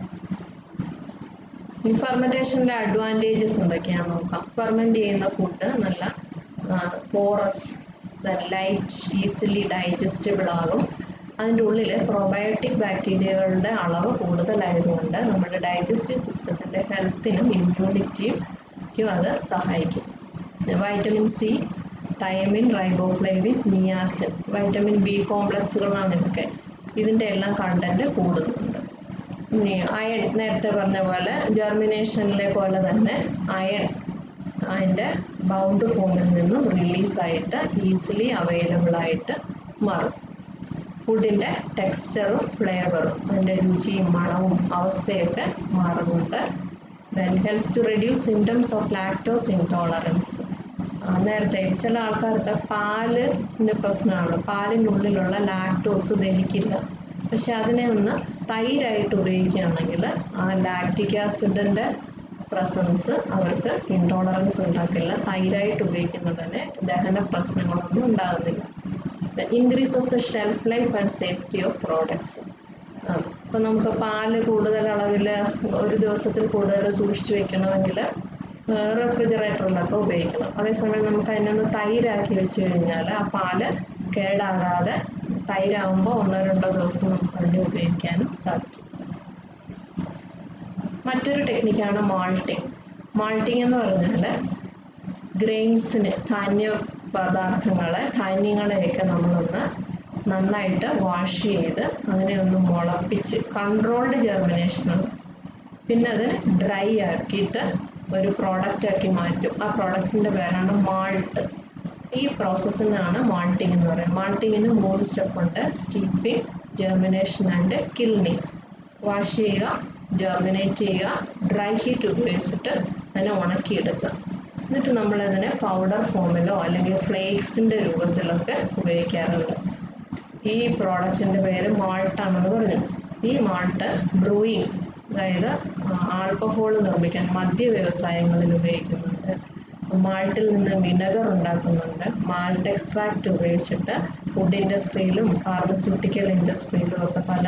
ഈ ഫെർമെന്റേഷന്റെ അഡ്വാൻറ്റേജസ് എന്തൊക്കെയാണെന്ന് നോക്കാം. ഫെർമെന്റ് ചെയ്യുന്ന ഫുഡ് നല്ല പോറസ്, ലൈറ്റ്, ഈസിലി ഡൈജസ്റ്റബിൾ ആകും. അതിൻ്റെ ഉള്ളിൽ പ്രൊബയോട്ടിക് ബാക്ടീരിയകളുടെ അളവ് കൂടുതലായതുകൊണ്ട് നമ്മുടെ ഡൈജസ്റ്റീവ് സിസ്റ്റത്തിൻ്റെ ഹെൽത്തിനും ഇമ്മ്യൂണിറ്റിക്കും അത് സഹായിക്കും. Vitamin C, thiamine, riboflavin, niacin, vitamin B കോംപ്ലക്സുകളാണ് ഇതൊക്കെ. ഇതിൻ്റെ എല്ലാം കണ്ടന്റ് കൂടുന്നുണ്ട്. അയൺ, നേരത്തെ പറഞ്ഞ പോലെ ജെർമിനേഷനിലെ പോലെ തന്നെ അയൺ അതിൻ്റെ ബൗണ്ട് ഫോമിൽ നിന്നും റിലീസായിട്ട് ഈസിലി അവൈലബിൾ ആയിട്ട് മാറും. ഫുഡിൻ്റെ ടെക്സ്ചറും ഫ്ലേവറും അതിൻ്റെ രുചിയും മണവും അവസ്ഥയൊക്കെ മാറുന്നുണ്ട്. Then helps to reduce symptoms of lactose intolerance. നേരത്തെ ചില ആൾക്കാർക്ക് പാലിന് പ്രശ്നമാണ്, പാലിനുള്ളിലുള്ള ലാക്ടോസ് ദഹിക്കില്ല. പക്ഷെ അതിനെ ഒന്ന് തൈരായിട്ട് ഉപയോഗിക്കുകയാണെങ്കിൽ ആ ലാക്റ്റിക് ആസിഡിന്റെ പ്രസൻസ് അവർക്ക് ഇൻടോളറൻസ് ഉണ്ടാക്കില്ല. തൈരായിട്ട് ഉപയോഗിക്കുന്നതിന് ദഹന പ്രശ്നങ്ങളൊന്നും ഉണ്ടാകുന്നില്ല. Increases the shelf life and safety of products. ഇപ്പം നമുക്ക് പാല് കൂടുതൽ അളവിൽ ഒരു ദിവസത്തിൽ കൂടുതൽ സൂക്ഷിച്ചു വെക്കണമെങ്കിൽ റെഫ്രിജറേറ്ററിലൊക്കെ ഉപയോഗിക്കണം. അതേസമയം നമുക്ക് അതിനൊന്ന് തൈരാക്കി വെച്ച് കഴിഞ്ഞാൽ ആ പാല് കേടാകാതെ തൈരാകുമ്പോൾ ഒന്നോ രണ്ടോ ദിവസം നമുക്ക് അതിനെ ഉപയോഗിക്കാനും സാധിക്കും. മറ്റൊരു ടെക്നിക്കാണ് മാൾട്ടിങ്. മാൾട്ടിങ് എന്ന് പറഞ്ഞാൽ ഗ്രെയിൻസിന്, ധാന്യ പദാർത്ഥങ്ങളെ ധാന്യങ്ങളെയൊക്കെ നമ്മളൊന്ന് നന്നായിട്ട് വാഷ് ചെയ്ത് അതിനെ ഒന്ന് മുളപ്പിച്ച് കൺട്രോൾഡ് ജെർമിനേഷനാണ്. പിന്നെ അതിന് ഡ്രൈ ആക്കിയിട്ട് ഒരു പ്രോഡക്റ്റ് ആക്കി മാറ്റും. ആ പ്രോഡക്റ്റിന്റെ പേരാണ് മാൾട്ട്. ഈ പ്രോസസ്സിനാണ് മാൾട്ടിങ് എന്ന് പറയുന്നത്. മാൾട്ടിങ്ങിന് മൂന്ന് സ്റ്റെപ്പ് ഉണ്ട്: steeping, germination and kilning. Wash ചെയ്യുക, ജെർമിനേറ്റ് ചെയ്യുക, ഡ്രൈ ഹീറ്റ് ഉപയോഗിച്ചിട്ട് അതിനെ ഉണക്കിയെടുക്കുക. എന്നിട്ട് നമ്മളതിനെ പൗഡർ ഫോമിലോ അല്ലെങ്കിൽ ഫ്ലേക്സിന്റെ രൂപത്തിലൊക്കെ ഉപയോഗിക്കാറുണ്ട്. ഈ പ്രോഡക്റ്റിന്റെ പേര് മാൾട്ടാണെന്ന് പറഞ്ഞു. ഈ മാൾട്ട് ബ്രൂയിങ്, അതായത് ആൽക്കഹോൾ നിർമ്മിക്കാൻ മദ്യ വ്യവസായങ്ങളിൽ ഉപയോഗിക്കുന്നുണ്ട്. മാൾട്ടിൽ നിന്ന് വിനെഗർ ഉണ്ടാക്കുന്നുണ്ട്. മാൾട്ട് എക്സ്ട്രാക്ട് ഉപയോഗിച്ചിട്ട് ഫുഡ് ഇൻഡസ്ട്രിയിലും ഫാർമസ്യൂട്ടിക്കൽ ഇൻഡസ്ട്രിയിലും ഒക്കെ പല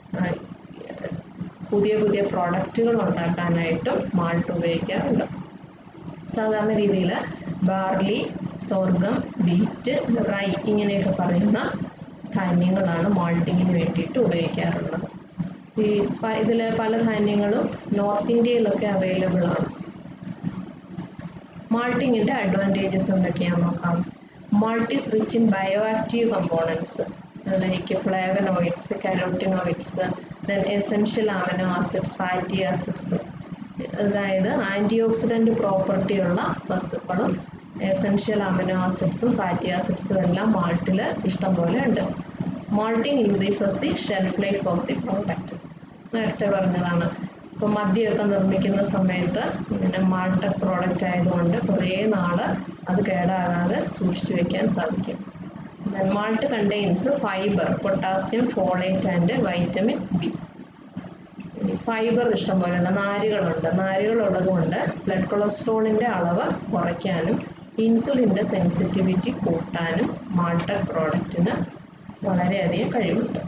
പുതിയ പുതിയ പ്രോഡക്റ്റുകൾ ഉണ്ടാക്കാനായിട്ടും മാൾട്ട് ഉപയോഗിക്കാറുണ്ട്. സാധാരണ രീതിയിൽ ബാർലി, സോർഗം, വീറ്റ്, റൈ ഇങ്ങനെയൊക്കെ പറയുന്ന ധാന്യങ്ങളാണ് മാൾട്ടിങ്ങിന് വേണ്ടിയിട്ട് ഉപയോഗിക്കാറുള്ളത്. ഈ ഇതിൽ പല ധാന്യങ്ങളും നോർത്ത് ഇന്ത്യയിലൊക്കെ അവൈലബിൾ ആണ്. മാൾട്ടിങ്ങിന്റെ അഡ്വാൻറ്റേജസ് എന്തൊക്കെയാണെന്ന് നോക്കാം. Malt is rich in bio active components like flavonoids, carotenoids, then essential amino acids, fatty acids. അതായത് ആന്റി ഓക്സിഡന്റ് പ്രോപ്പർട്ടി ഉള്ള വസ്തുക്കളും എസെൻഷ്യൽ അമിനോ ആസിഡ്സും ഫാറ്റി ആസിഡ്സും എല്ലാം മാൾട്ടിൽ ഇഷ്ടം പോലെ ഉണ്ട്. Malting increases the shelf life of the product. നേരത്തെ പറഞ്ഞതാണ്. ഇപ്പം മദ്യമൊക്കെ നിർമ്മിക്കുന്ന സമയത്ത് ഇങ്ങനെ മാൾട്ടഡ് പ്രോഡക്റ്റ് ആയതുകൊണ്ട് കുറേ നാള് അത് കേടാകാതെ സൂക്ഷിച്ചു വെക്കാൻ സാധിക്കും. Malt contains fibre, potassium, folate and vitamin B. Fibre ഇഷ്ടം പോലെയുണ്ട്, നാരുകളുണ്ട്. നാരുകളുള്ളത് കൊണ്ട് ബ്ലഡ് കൊളസ്ട്രോളിന്റെ അളവ് കുറയ്ക്കാനും ഇൻസുലിന്റെ സെൻസിറ്റിവിറ്റി കൂട്ടാനും മാൾട്ടഡ് പ്രോഡക്റ്റിന് വളരെയധികം കഴിവുണ്ട്.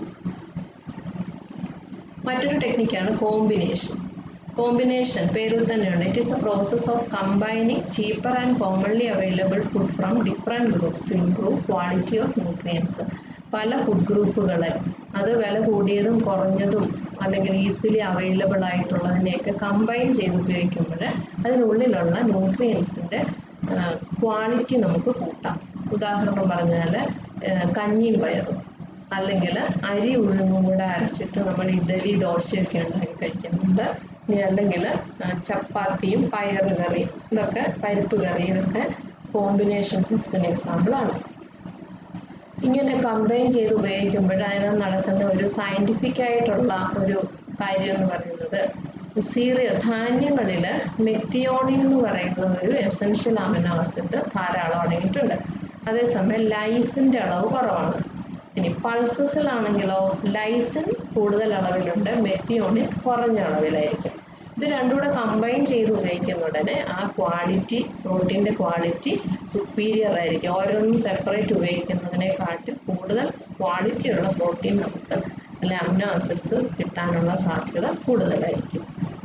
മറ്റൊരു ടെക്നിക്കാണ് കോമ്പിനേഷൻ. കോമ്പിനേഷൻ പേരിൽ തന്നെയുണ്ട്. It is a process of combining cheaper and commonly available food from different groups to improve quality of nutrients. പല ഫുഡ് ഗ്രൂപ്പുകളെ, അത് വില കൂടിയതും കുറഞ്ഞതും അല്ലെങ്കിൽ ഈസിലി അവൈലബിൾ ആയിട്ടുള്ളതിനെയൊക്കെ കമ്പൈൻ ചെയ്ത് ഉപയോഗിക്കുമ്പോൾ അതിനുള്ളിലുള്ള ന്യൂട്രിയൻസിന്റെ ക്വാളിറ്റി നമുക്ക് കൂട്ടാം. ഉദാഹരണം പറഞ്ഞാൽ കഞ്ഞിയും പയറും അല്ലെങ്കിൽ അരി ഉഴുന്നും കൂടെ അരച്ചിട്ട് നമ്മൾ ഇഡലി, ദോശയൊക്കെ ഉണ്ടാക്കി കഴിക്കുന്നുണ്ട്. അല്ലെങ്കിൽ ചപ്പാത്തിയും പയറ് കറിയും, ഇതൊക്കെ പരിപ്പ് കറി, ഇതൊക്കെ കോമ്പിനേഷൻ ഫുഡ്സിന് എക്സാമ്പിളാണ്. ഇങ്ങനെ കമ്പൈൻ ചെയ്ത് ഉപയോഗിക്കുമ്പോൾ അതിനകത്ത് നടക്കുന്ന ഒരു സയന്റിഫിക് ആയിട്ടുള്ള ഒരു കാര്യം എന്ന് പറയുന്നത്, സീരിയൽ ധാന്യങ്ങളിൽ മെത്തിയോണിൻ എന്ന് പറയുന്ന ഒരു എസെൻഷ്യൽ അമിനോ ആസിഡ് ധാരാളം അടങ്ങിയിട്ടുണ്ട്. അതേസമയം ലൈസിന്റെ അളവ് കുറവാണ്. ഇനി പൾസസിലാണെങ്കിലോ ലൈസിൻ കൂടുതൽ അളവിലുണ്ട്, മെത്തിയോണിൻ കുറഞ്ഞ അളവിലായിരിക്കും. ഇത് രണ്ടും കൂടെ കമ്പൈൻ ചെയ്ത് ഉപയോഗിക്കുന്ന ഉടനെ ആ ക്വാളിറ്റി, പ്രോട്ടീൻ്റെ ക്വാളിറ്റി സുപ്പീരിയർ ആയിരിക്കും. ഓരോന്നും സെപ്പറേറ്റ് ഉപയോഗിക്കുന്നതിനെക്കാട്ടിൽ കൂടുതൽ ക്വാളിറ്റിയുള്ള പ്രോട്ടീൻ നമുക്ക് അല്ലെ അമിനോ ആസിഡ്സ് കിട്ടാനുള്ള സാധ്യത കൂടുതലായിരിക്കും.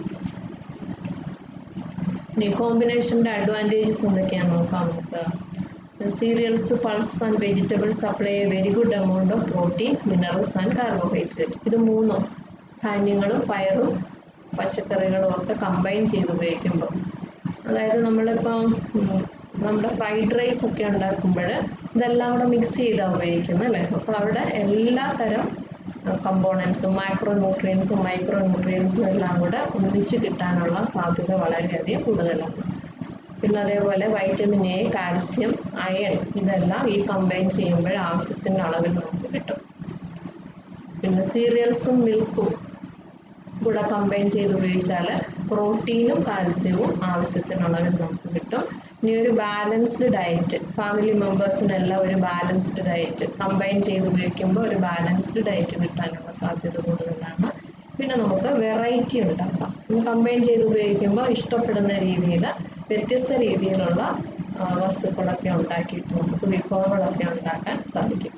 ഇനി കോമ്പിനേഷന്റെ അഡ്വാൻറ്റേജസ് എന്തൊക്കെയാണെന്ന് നോക്കാം നമുക്ക്. Cereals, pulses and vegetables supply a very good amount of proteins, minerals and carbohydrate. ഇത് മൂന്നും ധാന്യങ്ങളും പയറും പച്ചക്കറികളും ഒക്കെ കമ്പൈൻ ചെയ്ത് ഉപയോഗിക്കുമ്പോൾ, അതായത് നമ്മളിപ്പം നമ്മുടെ ഫ്രൈഡ് റൈസ് ഒക്കെ ഉണ്ടാക്കുമ്പോൾ ഇതെല്ലാം കൂടെ മിക്സ് ചെയ്താണ് ഉപയോഗിക്കുന്നത് അല്ലേ. അപ്പോൾ അവിടെ എല്ലാ തരം കമ്പോണൻസും മൈക്രോ ന്യൂട്രിയൻസും മൈക്രോ ന്യൂട്രിയൻസും എല്ലാം കൂടെ ഒന്നിച്ച് കിട്ടാനുള്ള സാധ്യത വളരെയധികം കൂടുതലാണ്. പിന്നെ അതേപോലെ വൈറ്റമിൻ എ, കാൽസ്യം, അയൺ ഇതെല്ലാം ഈ കമ്പൈൻ ചെയ്യുമ്പോൾ ആവശ്യത്തിൻ്റെ അളവിൽ നമുക്ക് കിട്ടും. പിന്നെ സീരിയൽസും മിൽക്കും കൂടെ കമ്പൈൻ ചെയ്ത് ഉപയോഗിച്ചാൽ പ്രോട്ടീനും കാൽസ്യവും ആവശ്യത്തിനുള്ളവർ നമുക്ക് കിട്ടും. ഇനി ഒരു ബാലൻസ്ഡ് ഡയറ്റ്, ഫാമിലി മെമ്പേഴ്സിനെല്ലാം ഒരു ബാലൻസ്ഡ് ഡയറ്റ് കമ്പൈൻ ചെയ്ത് ഉപയോഗിക്കുമ്പോൾ ഒരു ബാലൻസ്ഡ് ഡയറ്റ് കിട്ടാനുള്ള സാധ്യത കൂടുതലാണ്. പിന്നെ നമുക്ക് വെറൈറ്റി ഉണ്ടാക്കാം. കമ്പൈൻ ചെയ്ത് ഉപയോഗിക്കുമ്പോൾ ഇഷ്ടപ്പെടുന്ന രീതിയിൽ വ്യത്യസ്ത രീതിയിലുള്ള വസ്തുക്കളൊക്കെ ഉണ്ടാക്കിയിട്ട് നമുക്ക് വിഭവങ്ങളൊക്കെ ഉണ്ടാക്കാൻ സാധിക്കും.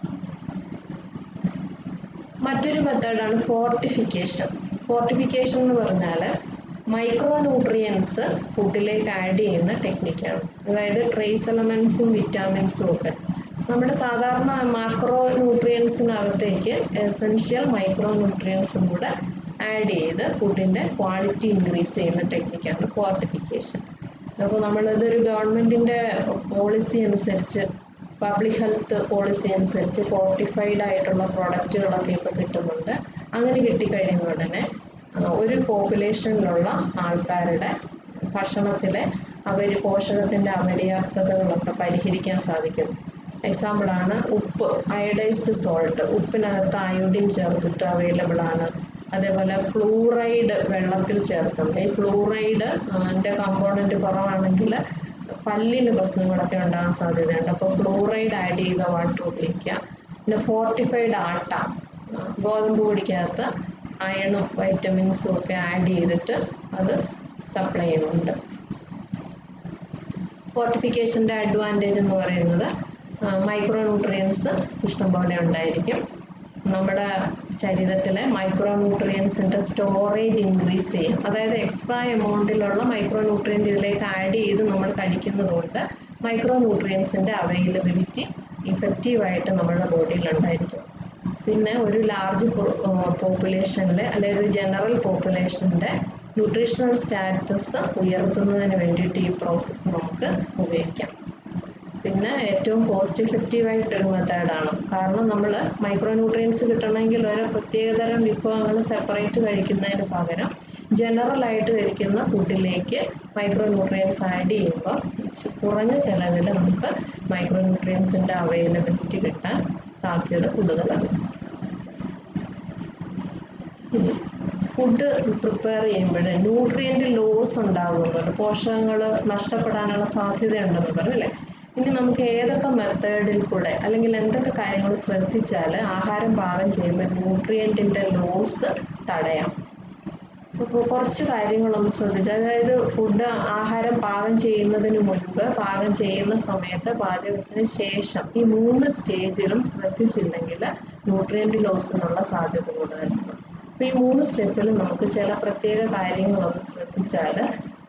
മറ്റൊരു മെത്തേഡാണ് ഫോർട്ടിഫിക്കേഷൻ. ഫോർട്ടിഫിക്കേഷൻ എന്ന് പറഞ്ഞാൽ മൈക്രോ ന്യൂട്രിയൻസ് ഫുഡിലേക്ക് ആഡ് ചെയ്യുന്ന ടെക്നിക്കാണ്. അതായത് ട്രേസ് എലമെന്റ്സും വിറ്റാമിൻസും ഒക്കെ നമ്മുടെ സാധാരണ മാക്രോ ന്യൂട്രിയൻസിനകത്തേക്ക് എസെൻഷ്യൽ മൈക്രോ ന്യൂട്രിയൻസും കൂടെ ആഡ് ചെയ്ത് ഫുഡിന്റെ ക്വാളിറ്റി ഇൻക്രീസ് ചെയ്യുന്ന ടെക്നിക്കാണ് ഫോർട്ടിഫിക്കേഷൻ. അപ്പോൾ നമ്മളിതൊരു ഗവൺമെന്റിന്റെ പോളിസി അനുസരിച്ച്, പബ്ലിക് ഹെൽത്ത് പോളിസി അനുസരിച്ച് ഫോർട്ടിഫൈഡ് ആയിട്ടുള്ള പ്രൊഡക്റ്റുകളൊക്കെ ഇപ്പോൾ കിട്ടുന്നുണ്ട്. അങ്ങനെ കിട്ടിക്കഴിയുന്ന ഉടനെ ഒരു പോപ്പുലേഷനിലുള്ള ആൾക്കാരുടെ ഭക്ഷണത്തിലെ അവർ പോഷകത്തിന്റെ അപര്യാപ്തതകളൊക്കെ പരിഹരിക്കാൻ സാധിക്കും. എക്സാമ്പിളാണ് ഉപ്പ്, അയഡൈസ്ഡ് സോൾട്ട്. ഉപ്പിനകത്ത് അയോഡിൻ ചേർത്തിട്ട് അവൈലബിൾ ആണ്. അതേപോലെ ഫ്ലൂറൈഡ് വെള്ളത്തിൽ ചേർക്കുന്നത്. ഈ ഫ്ലൂറൈഡ് അതിന്റെ കമ്പോണന്റ് കുറവാണെങ്കിൽ പല്ലിന് പ്രശ്നങ്ങളൊക്കെ ഉണ്ടാകാൻ സാധ്യതയുണ്ട്. അപ്പോൾ ഫ്ലൂറൈഡ് ആഡ് ചെയ്ത വാട്ടർ ഉപയോഗിക്കുക. പിന്നെ ഫോർട്ടിഫൈഡ് ആട്ട, ഗോതമ്പ് പൊടിക്കകത്ത് അയണും വൈറ്റമിൻസും ഒക്കെ ആഡ് ചെയ്തിട്ട് അത് സപ്ലൈ ചെയ്യുന്നുണ്ട്. ഫോർട്ടിഫിക്കേഷന്റെ അഡ്വാൻറ്റേജ് എന്ന് പറയുന്നത് മൈക്രോ ന്യൂട്രിയൻസ് ഇഷ്ടംപോലെ ഉണ്ടായിരിക്കും. നമ്മുടെ ശരീരത്തിലെ മൈക്രോ ന്യൂട്രിയൻസിന്റെ സ്റ്റോറേജ് ഇൻക്രീസ് ചെയ്യും. അതായത് എക്സ്ട്രാ എമൗണ്ടിലുള്ള മൈക്രോ ന്യൂട്രിയൻറ്റ് ഇതിലേക്ക് ആഡ് ചെയ്ത് നമ്മൾ കഴിക്കുന്നത് കൊണ്ട് മൈക്രോ ന്യൂട്രിയൻസിന്റെ അവൈലബിലിറ്റി ഇഫക്റ്റീവായിട്ട് നമ്മുടെ ബോഡിയിൽ ഉണ്ടായിരിക്കും. പിന്നെ ഒരു ലാർജ് പോപ്പുലേഷനിലെ അല്ലെങ്കിൽ ഒരു ജനറൽ പോപ്പുലേഷന്റെ ന്യൂട്രീഷണൽ സ്റ്റാറ്റസ് ഉയർത്തുന്നതിന് വേണ്ടിയിട്ട് ഈ പ്രോസസ്സ് നമുക്ക് ഉപയോഗിക്കാം. പിന്നെ ഏറ്റവും കോസ്റ്റ് ഇഫക്റ്റീവ് ആയിട്ടൊരു മെത്തേഡാണ്. കാരണം നമ്മൾ മൈക്രോ ന്യൂട്രിയൻസ് കിട്ടണമെങ്കിൽ ഒരു പ്രത്യേകതരം വിഭവങ്ങൾ സെപ്പറേറ്റ് കഴിക്കുന്നതിന് പകരം ജനറൽ ആയിട്ട് കഴിക്കുന്ന ഫുഡിലേക്ക് മൈക്രോ ന്യൂട്രിയൻസ് ആഡ് ചെയ്യുമ്പോൾ കുറഞ്ഞ ചെലവിൽ നമുക്ക് മൈക്രോ ന്യൂട്രിയൻസിന്റെ അവൈലബിലിറ്റി കിട്ടാൻ സാധ്യത കൂടുതലാണ്. ഫുഡ് പ്രിപ്പയർ ചെയ്യുമ്പോൾ ന്യൂട്രിയന്റ് ലോസ് ഉണ്ടാകുമ്പോൾ പോഷകങ്ങൾ നഷ്ടപ്പെടാനുള്ള സാധ്യതയുണ്ടെന്ന് പറഞ്ഞല്ലേ. ഇനി നമുക്ക് ഏതൊക്കെ മെത്തേഡിൽ കൂടെ അല്ലെങ്കിൽ എന്തൊക്കെ കാര്യങ്ങൾ ശ്രദ്ധിച്ചാൽ ആഹാരം പാകം ചെയ്യുമ്പോൾ ന്യൂട്രിയന്റിന്റെ ലോസ് തടയാം. അപ്പോൾ കുറച്ച് കാര്യങ്ങളൊന്ന് ശ്രദ്ധിച്ചാൽ, അതായത് ഫുഡ് ആഹാരം പാകം ചെയ്യുന്നതിന് മുൻപ്, പാകം ചെയ്യുന്ന സമയത്ത്, പാചകത്തിന് ശേഷം, ഈ മൂന്ന് സ്റ്റേജിലും ശ്രദ്ധിച്ചില്ലെങ്കിൽ ന്യൂട്രിയന്റ് ലോസിനുള്ള സാധ്യത കൂടുതലാണ്. അപ്പൊ ഈ മൂന്ന് സ്റ്റെപ്പിലും നമുക്ക് ചില പ്രത്യേക കാര്യങ്ങളൊന്ന് ശ്രദ്ധിച്ചാൽ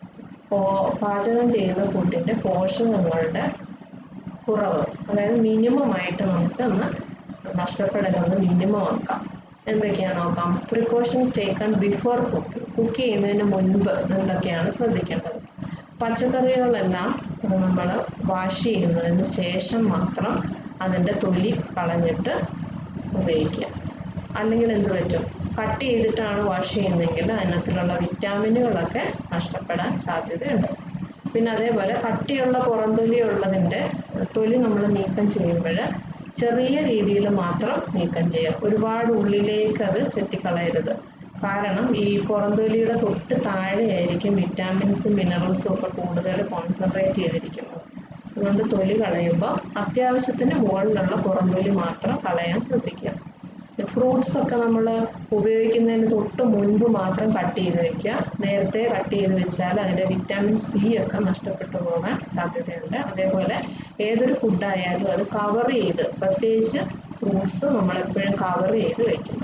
പാചകം ചെയ്യുന്ന ഫുഡിന്റെ പോഷകങ്ങളുടെ കുറവ്, അതായത് മിനിമം ആയിട്ട് നമുക്ക് ഒന്ന് നഷ്ടപ്പെടലൊന്ന് മിനിമം ആക്കാം. എന്തൊക്കെയാണ് നോക്കാം. Precautions taken before cook. Cook ചെയ്യുന്നതിന് മുൻപ് എന്തൊക്കെയാണ് ശ്രദ്ധിക്കേണ്ടത്. പച്ചക്കറികളെല്ലാം നമ്മൾ വാഷ് ചെയ്യുന്നതിന് ശേഷം മാത്രം അതിൻ്റെ തൊലി കളഞ്ഞിട്ട് ഉപയോഗിക്കുക. അല്ലെങ്കിൽ എന്ത് പറ്റും, കട്ട് ചെയ്തിട്ടാണ് വാഷ് ചെയ്യുന്നതെങ്കിൽ അതിനകത്തുള്ള വിറ്റാമിനുകളൊക്കെ നഷ്ടപ്പെടാൻ സാധ്യതയുണ്ട്. പിന്നെ അതേപോലെ കട്ടിയുള്ള പുറംതൊലി ഉള്ളതിൻ്റെ തൊലി നമ്മൾ നീക്കം ചെയ്യുമ്പോൾ ചെറിയ രീതിയിൽ മാത്രം നീക്കം ചെയ്യാം. ഒരുപാട് ഉള്ളിലേക്ക് അത് ചെത്തിക്കളയരുത്. കാരണം ഈ പുറംതൊലിയുടെ തൊട്ട് താഴെയായിരിക്കും വിറ്റാമിൻസും മിനറൽസും ഒക്കെ കൂടുതൽ കോൺസെൻട്രേറ്റ് ചെയ്തിരിക്കുന്നത്. അതുകൊണ്ട് തൊലി കളയുമ്പോൾ അത്യാവശ്യത്തിന് മുകളിലുള്ള പുറംതൊലി മാത്രം കളയാൻ ശ്രദ്ധിക്കുക. ഫ്രൂട്ട്സ് ഒക്കെ നമ്മൾ ഉപയോഗിക്കുന്നതിന് തൊട്ട് മുൻപ് മാത്രം കട്ട് ചെയ്ത് വെക്കുക. നേരത്തെ കട്ട് ചെയ്ത് വെച്ചാൽ അതിൻ്റെ വിറ്റാമിൻ സി ഒക്കെ നഷ്ടപ്പെട്ടു പോകാൻ സാധ്യതയുണ്ട്. അതേപോലെ ഏതൊരു ഫുഡായാലും അത് കവർ ചെയ്ത്, പ്രത്യേകിച്ച് ഫ്രൂട്ട്സ് നമ്മളെപ്പോഴും കവർ ചെയ്ത് വെക്കണം.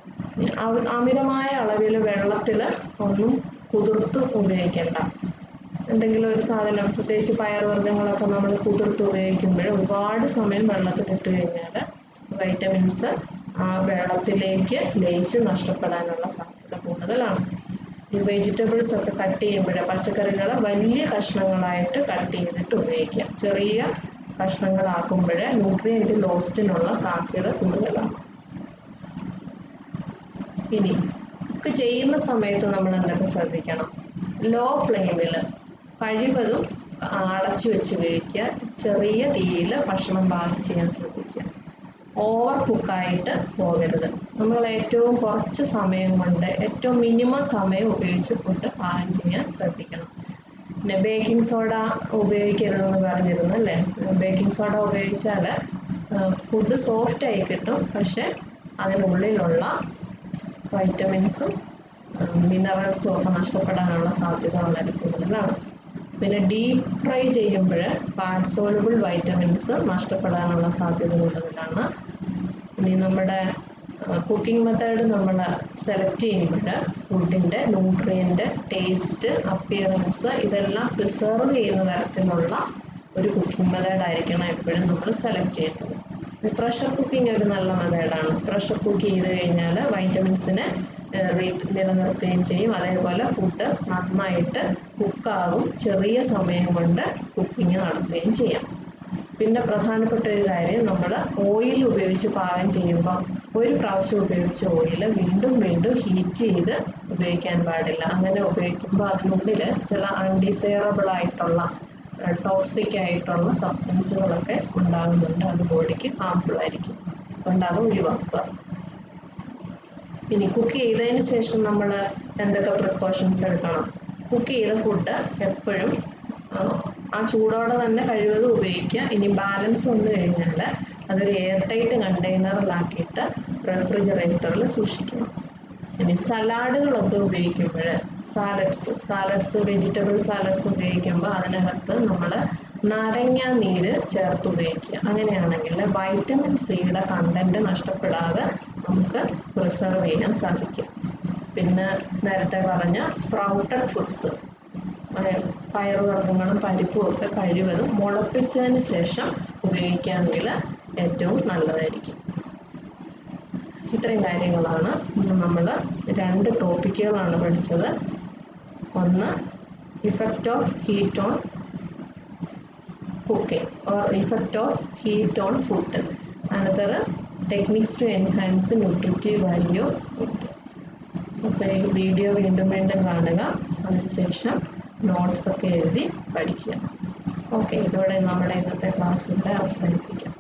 അമിതമായ അളവിൽ വെള്ളത്തിൽ ഒന്നും കുതിർത്ത് ഉപയോഗിക്കേണ്ട. എന്തെങ്കിലും ഒരു സാധനം, പ്രത്യേകിച്ച് പയറുവർഗ്ഗങ്ങളൊക്കെ നമ്മൾ കുതിർത്ത് ഉപയോഗിക്കുമ്പോൾ ഒരുപാട് സമയം വെള്ളത്തിലിട്ട് കഴിഞ്ഞാൽ വൈറ്റമിൻസ് ആ വെള്ളത്തിലേക്ക് ലയിച്ച് നഷ്ടപ്പെടാനുള്ള സാധ്യത കൂടുതലാണ്. ഈ വെജിറ്റബിൾസ് ഒക്കെ കട്ട് ചെയ്യുമ്പോൾ പച്ചക്കറികൾ വലിയ കഷ്ണങ്ങളായിട്ട് കട്ട് ചെയ്തിട്ട് ഉപയോഗിക്കുക. ചെറിയ കഷ്ണങ്ങളാക്കുമ്പോൾ ന്യൂട്രിയന്റ് ലോസ്റ്റിനുള്ള സാധ്യത കൂടുതലാണ്. ഇനി കുക്ക് ചെയ്യുന്ന സമയത്ത് നമ്മൾ എന്തൊക്കെ ശ്രദ്ധിക്കണം. ലോ ഫ്ലെയിമിൽ കഴിവതും അടച്ചു വെച്ച് കഴിക്കുക. ചെറിയ തീയിൽ ഭക്ഷണം പാകം ചെയ്യാൻ ശ്രദ്ധിക്കുക. ഓവർ കുക്കായിട്ട് പോകരുത്. നമ്മൾ ഏറ്റവും കുറച്ച് സമയം കൊണ്ട് ഏറ്റവും മിനിമം സമയം ഉപയോഗിച്ച് ഫുഡ് പാകം ചെയ്യാൻ ശ്രദ്ധിക്കണം. പിന്നെ ബേക്കിംഗ് സോഡ ഉപയോഗിക്കരുതെന്ന് പറഞ്ഞിരുന്നു അല്ലേ. ബേക്കിംഗ് സോഡ ഉപയോഗിച്ചാൽ ഫുഡ് സോഫ്റ്റ് ആയി കിട്ടും, പക്ഷെ അതിനുള്ളിലുള്ള വൈറ്റമിൻസും മിനറൽസും ഒക്കെ നഷ്ടപ്പെടാനുള്ള സാധ്യത വളരെ കൂടുതലാണ്. പിന്നെ ഡീപ് ഫ്രൈ ചെയ്യുമ്പോൾ ഫാറ്റ് സോളുബിൾ വൈറ്റമിൻസ് നഷ്ടപ്പെടാനുള്ള സാധ്യത കൂടുതലാണ്. ഇനി നമ്മുടെ കുക്കിംഗ് മെത്തേഡ് നമ്മൾ സെലക്ട് ചെയ്യുമ്പോൾ ഫുഡിൻ്റെ ന്യൂട്രിയൻ്റ്, ടേസ്റ്റ്, അപ്പിയറൻസ് ഇതെല്ലാം പ്രിസർവ് ചെയ്യുന്ന തരത്തിലുള്ള ഒരു കുക്കിംഗ് മെത്തേഡ് ആയിരിക്കണം എപ്പോഴും നമ്മൾ സെലക്ട് ചെയ്യേണ്ടത്. പ്രഷർ കുക്കിംഗ് ഒരു നല്ല മെത്തേഡാണ്. പ്രഷർ കുക്ക് ചെയ്ത് കഴിഞ്ഞാൽ വൈറ്റമിൻസിനെ നിലനിർത്തുകയും ചെയ്യും, അതേപോലെ ഫുഡ് നന്നായിട്ട് കുക്കാകും, ചെറിയ സമയം കൊണ്ട് കുക്കിംഗ് നടത്തുകയും ചെയ്യാം. പിന്നെ പ്രധാനപ്പെട്ട ഒരു കാര്യം, നമ്മൾ ഓയിൽ ഉപയോഗിച്ച് പാകം ചെയ്യുമ്പോൾ ഒരു പ്രാവശ്യം ഉപയോഗിച്ച ഓയിൽ വീണ്ടും വീണ്ടും ഹീറ്റ് ചെയ്ത് ഉപയോഗിക്കാൻ പാടില്ല. അങ്ങനെ ഉപയോഗിക്കുമ്പോൾ അതിനുള്ളിൽ ചില അൺഡിസൈറബിൾ ആയിട്ടുള്ള ടോക്സിക് ആയിട്ടുള്ള സബ്സ്റ്റൻസുകളൊക്കെ ഉണ്ടാകുന്നുണ്ട്. അത് ബോഡിക്ക് ഹാംഫുൾ ആയിരിക്കും. അതുകൊണ്ട് അത് ഒഴിവാക്കുക. ഇനി കുക്ക് ചെയ്തതിന് ശേഷം നമ്മൾ എന്തൊക്കെ പ്രിക്കോഷൻസ് എടുക്കണം? കുക്ക് ചെയ്ത ഫുഡ് എപ്പോഴും ആ ചൂടോടെ തന്നെ കഴിവതും ഉപയോഗിക്കുക. ഇനി ബാലൻസ് വന്നു കഴിഞ്ഞാൽ അതൊരു എയർ ടൈറ്റ് കണ്ടെയ്നറിലാക്കിയിട്ട് റെഫ്രിജറേറ്ററിൽ സൂക്ഷിക്കണം. ഇനി സലാഡുകളൊക്കെ ഉപയോഗിക്കുമ്പോൾ സാലഡ്സ് സാലഡ്സ് വെജിറ്റബിൾ സാലഡ്സ് ഉപയോഗിക്കുമ്പോൾ അതിനകത്ത് നമ്മൾ നാരങ്ങ നീര് ചേർത്ത് ഉപയോഗിക്കുക. അങ്ങനെയാണെങ്കിൽ വൈറ്റമിൻ സിയുടെ കണ്ടന്റ് നഷ്ടപ്പെടാതെ നമുക്ക് പ്രിസർവ് ചെയ്യാൻ സാധിക്കും. പിന്നെ നേരത്തെ പറഞ്ഞ സ്പ്രൗട്ടഡ് ഫുഡ്സ്, പയറുവർഗ്ഗങ്ങളും പരിപ്പും ഒക്കെ കഴിവതും മുളപ്പിച്ചതിന് ശേഷം ഉപയോഗിക്കുകയാണെങ്കിൽ ഏറ്റവും നല്ലതായിരിക്കും. ഇത്രയും കാര്യങ്ങളാണ് ഇന്ന് നമ്മൾ രണ്ട് ടോപ്പിക്കുകളാണ് പഠിച്ചത്. ഒന്ന് effect of heat on cooking or effect of heat on food. Another techniques to enhance nutritive value of food. അപ്പോൾ ഈ വീഡിയോ വീണ്ടും വീണ്ടും കാണുക, അതിനുശേഷം നോട്ട്സ് ഒക്കെ എഴുതി പഠിക്കുക. ഓക്കെ, ഇതോടെ നമ്മുടെ ഇന്നത്തെ ക്ലാസ് ഇവിടെ അവസാനിപ്പിക്കാം.